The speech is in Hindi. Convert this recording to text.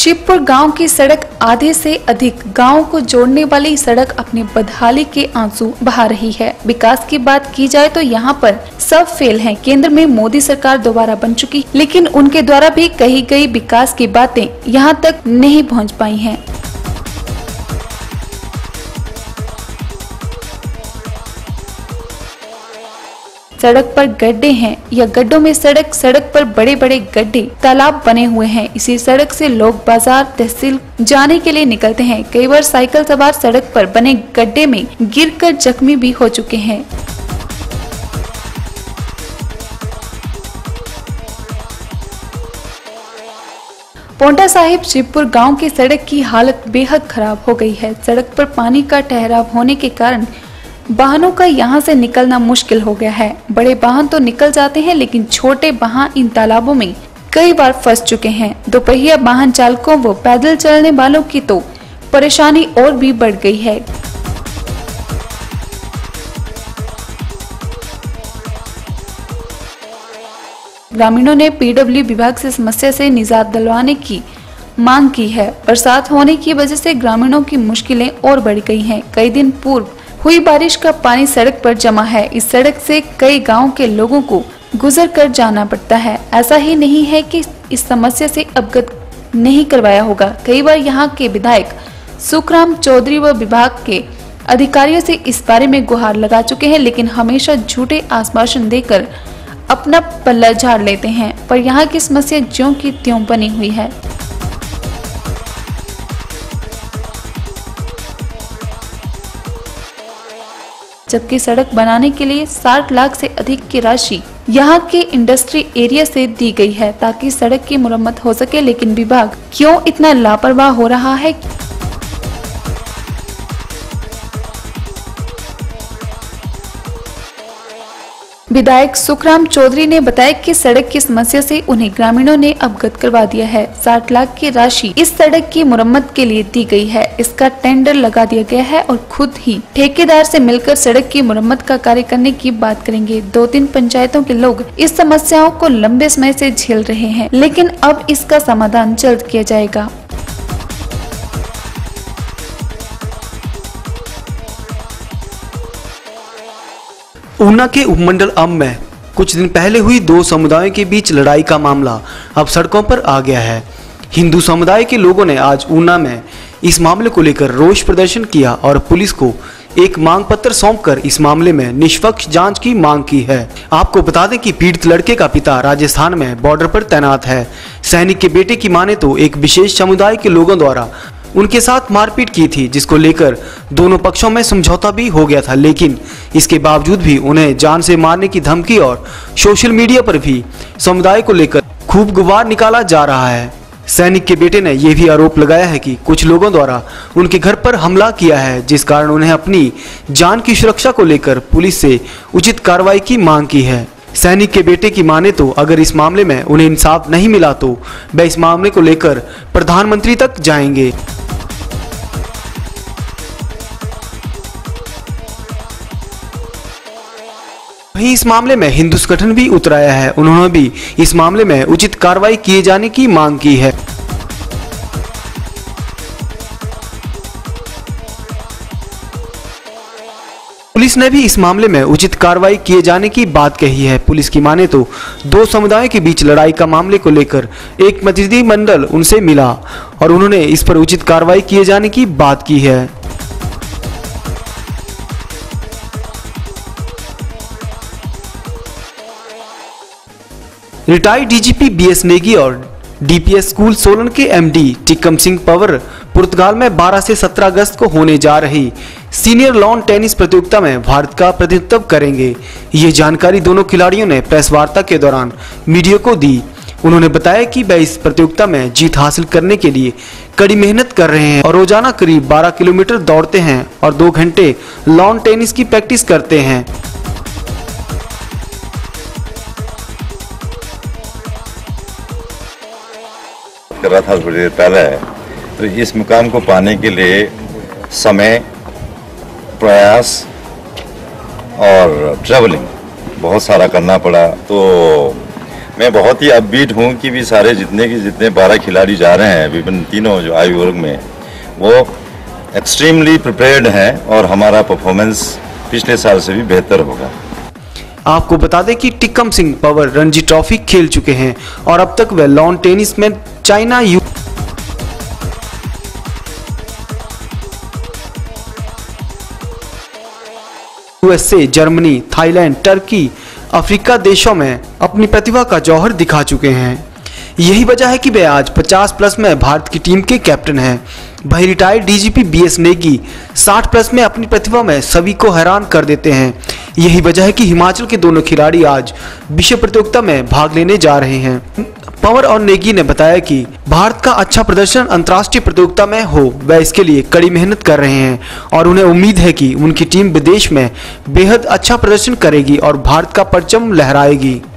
शिवपुर गांव की सड़क आधे से अधिक गांवों को जोड़ने वाली सड़क अपनी बदहाली के आंसू बहा रही है। विकास की बात की जाए तो यहां पर सब फेल हैं। केंद्र में मोदी सरकार दोबारा बन चुकी, लेकिन उनके द्वारा भी कही गई विकास की बातें यहां तक नहीं पहुंच पाई हैं। सड़क पर गड्ढे हैं या गड्ढों में सड़क पर बड़े बड़े गड्ढे तालाब बने हुए हैं। इसी सड़क से लोग बाजार तहसील जाने के लिए निकलते हैं। कई बार साइकिल सवार सड़क पर बने गड्ढे में गिरकर जख्मी भी हो चुके हैं। पोंटा साहिब शिवपुर गांव की सड़क की हालत बेहद खराब हो गई है। सड़क पर पानी का ठहराव होने के कारण वाहनों का यहां से निकलना मुश्किल हो गया है। बड़े वाहन तो निकल जाते हैं, लेकिन छोटे वाहन इन तालाबों में कई बार फंस चुके हैं। दोपहिया वाहन चालकों व पैदल चलने वालों की तो परेशानी और भी बढ़ गई है। ग्रामीणों ने पीडब्ल्यू विभाग से समस्या से निजात दिलवाने की मांग की है। बरसात होने की वजह से ग्रामीणों की मुश्किलें और बढ़ गई हैं। कई दिन पूर्व हुई बारिश का पानी सड़क पर जमा है। इस सड़क से कई गांवों के लोगों को गुजर कर जाना पड़ता है। ऐसा ही नहीं है कि इस समस्या से अवगत नहीं करवाया होगा। कई बार यहां के विधायक सुखराम चौधरी व विभाग के अधिकारियों से इस बारे में गुहार लगा चुके हैं, लेकिन हमेशा झूठे आश्वासन देकर अपना पल्ला झाड़ लेते हैं। पर यहाँ की समस्या ज्यों की त्यों बनी हुई है। जबकि सड़क बनाने के लिए 60 लाख से अधिक की राशि यहाँ के इंडस्ट्री एरिया से दी गई है ताकि सड़क की मुरम्मत हो सके, लेकिन विभाग क्यों इतना लापरवाह हो रहा है। विधायक सुखराम चौधरी ने बताया कि सड़क की समस्या से उन्हें ग्रामीणों ने अवगत करवा दिया है। 60 लाख की राशि इस सड़क की मुरम्मत के लिए दी गई है। इसका टेंडर लगा दिया गया है और खुद ही ठेकेदार से मिलकर सड़क की मुरम्मत का कार्य करने की बात करेंगे। 2-3 पंचायतों के लोग इस समस्याओं को लंबे समय से झेल रहे हैं, लेकिन अब इसका समाधान जल्द किया जाएगा। ऊना के उपमंडल अम में कुछ दिन पहले हुई 2 समुदायों के बीच लड़ाई का मामला अब सड़कों पर आ गया है। हिंदू समुदाय के लोगों ने आज ऊना में इस मामले को लेकर रोष प्रदर्शन किया और पुलिस को एक मांग पत्र सौंपकर इस मामले में निष्पक्ष जांच की मांग की है। आपको बता दें कि पीड़ित लड़के का पिता राजस्थान में बॉर्डर पर तैनात है। सैनिक के बेटे की माने तो एक विशेष समुदाय के लोगों द्वारा उनके साथ मारपीट की थी, जिसको लेकर दोनों पक्षों में समझौता भी हो गया था, लेकिन इसके बावजूद भी उन्हें जान से मारने की धमकी और सोशल मीडिया पर भी समुदाय को लेकर खूब गुबार निकाला जा रहा है। सैनिक के बेटे ने यह भी आरोप लगाया है कि कुछ लोगों द्वारा उनके घर पर हमला किया है, जिस कारण उन्हें अपनी जान की सुरक्षा को लेकर पुलिस से उचित कार्रवाई की मांग की है। सैनिक के बेटे की माने तो अगर इस मामले में उन्हें इंसाफ नहीं मिला तो वह इस मामले को लेकर प्रधानमंत्री तक जाएंगे। वहीं इस मामले में हिंदू संगठन भी उतर आया है। उन्होंने भी इस मामले में उचित कार्रवाई किए जाने की मांग की है। पुलिस ने भी इस मामले में उचित कार्रवाई किए जाने की बात कही है। पुलिस की माने तो 2 समुदायों के बीच लड़ाई का मामले को लेकर एक प्रतिनिधिमंडल उनसे मिला और उन्होंने इस पर उचित कार्रवाई किए जाने की बात की है। रिटायर्ड डीजीपी बीएस नेगी और डीपीएस स्कूल सोलन के एमडी टिक्कम सिंह पवर पुर्तगाल में 12 से 17 अगस्त को होने जा रही सीनियर लॉन टेनिस प्रतियोगिता में भारत का प्रतिनिधित्व करेंगे। ये जानकारी दोनों खिलाड़ियों ने प्रेस वार्ता के दौरान मीडिया को दी। उन्होंने बताया कि वह इस प्रतियोगिता में जीत हासिल करने के लिए कड़ी मेहनत कर रहे हैं और रोजाना करीब 12 किलोमीटर दौड़ते हैं और 2 घंटे लॉन टेनिस की प्रैक्टिस करते हैं। कर रहा था थोड़ी देर पहले, तो इस मुकाम को पाने के लिए समय, प्रयास और ट्रैवलिंग बहुत सारा करना पड़ा। तो मैं बहुत ही अपबीट हूँ कि भी सारे जितने 12 खिलाड़ी जा रहे हैं विभिन्न तीनों जो आयु वर्ग में, वो एक्सट्रीमली प्रिपेयर्ड हैं और हमारा परफॉर्मेंस पिछले साल से भी बेहतर होगा। आपको बता दें कि टिक्कम सिंह पवर रणजी ट्रॉफी खेल चुके हैं और अब तक वे लॉन टेनिस में China, USA, Germany, Thailand, Turkey, Africa देशों में अपनी प्रतिभा का जौहर दिखा चुके हैं। यही वजह है कि वे आज 50+ में भारत की टीम के कैप्टन हैं। वही रिटायर्ड डीजीपी बीएस नेगी 60+ में अपनी प्रतिभा में सभी को हैरान कर देते हैं। यही वजह है कि हिमाचल के दोनों खिलाड़ी आज विश्व प्रतियोगिता में भाग लेने जा रहे हैं। पवर और नेगी ने बताया कि भारत का अच्छा प्रदर्शन अंतर्राष्ट्रीय प्रतियोगिता में हो, वह इसके लिए कड़ी मेहनत कर रहे हैं और उन्हें उम्मीद है कि उनकी टीम विदेश में बेहद अच्छा प्रदर्शन करेगी और भारत का परचम लहराएगी।